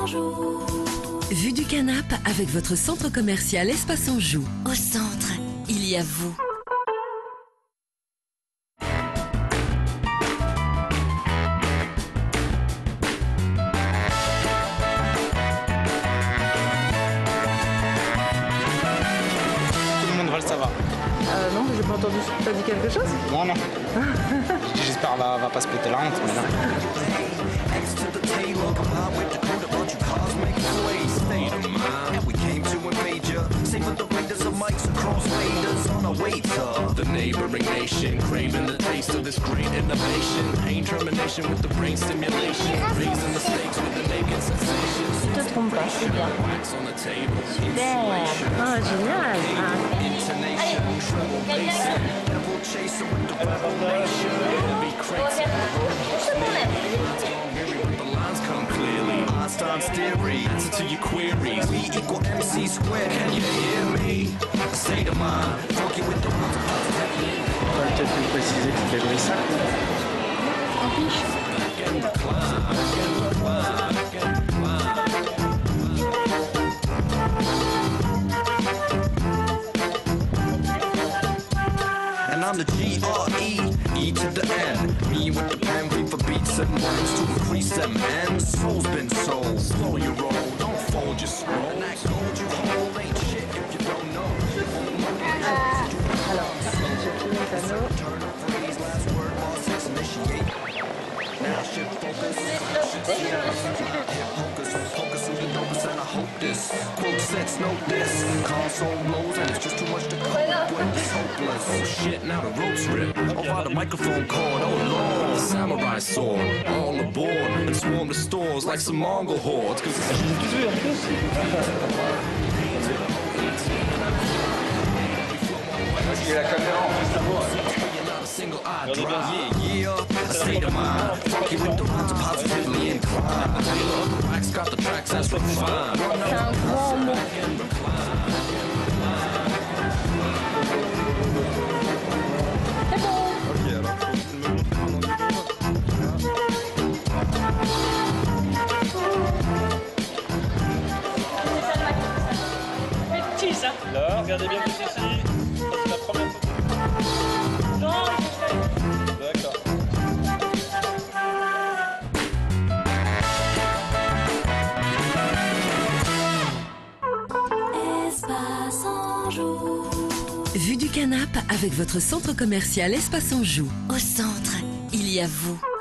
Anjou. Vue du Canap avec votre centre commercial Espace Anjou. Au centre, il y a vous. Tout le monde va le savoir. Non, mais j'ai pas entendu. T'as dit quelque chose? Non, non. J'espère qu'elle va pas se péter la honte, mais là. The neighboring nation craving the taste of this great innovation. Pain termination with the brain stimulation. Raising the stakes with the naked sensation. Tu te trompes pas, c'est bien. Wax on the table. Super. Oh, génial. Intonation. Treble bass. Devil chaser with the revelation. Heavy crates. But the lines come clearly. Einstein's theory. Answer to your queries. V equal MC squared. Can you hear me? State of mind. Funky with the On va peut-être lui préciser que tu fais Brissac. And I'm the G-R-E, E to the N. Me with the pen, read for beats and rhymes to increase them. And the soul's been sold. Slow your roll, don't fold your scroll. And that gold you hold ain't shit if you don't know. Alors, j'ai pris mon panneau. Turn of phrase, last word, all sex initiate. Now shift focus. Hip hocus, who the dopest, and I hope this. Quote sets, note this. Console blows, and it's just too much to cope with. It's hopeless. Oh shit, now the ropes rip. Over the microphone cord, oh lord. Samurai sword, all aboard. And swarm the stores like some Mongol hordes. Cause Parce qu'il a la caméra en face de moi. single eye drive. Yeah, a state of mind. Funky with the rhymes, positively inclined. The tailor of the wax got the tracks that's refined. C'est un grand mot. C'est bon. Ok, alors faut que tu me montres pendant Là, regardez bien tout ici. Ça, c'est la première photo. Non, d'accord. Espace Anjou. Vue du Canap avec votre centre commercial Espace Anjou. Au centre, il y a vous.